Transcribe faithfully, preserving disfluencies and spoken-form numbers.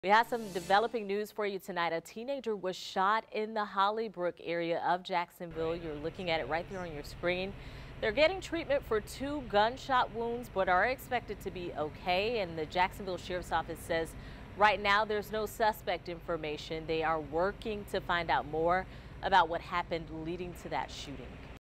We have some developing news for you tonight. A teenager was shot in the Hollybrook area of Jacksonville. You're looking at it right there on your screen. They're getting treatment for two gunshot wounds, but are expected to be okay. And the Jacksonville Sheriff's Office says right now there's no suspect information. They are working to find out more about what happened leading to that shooting.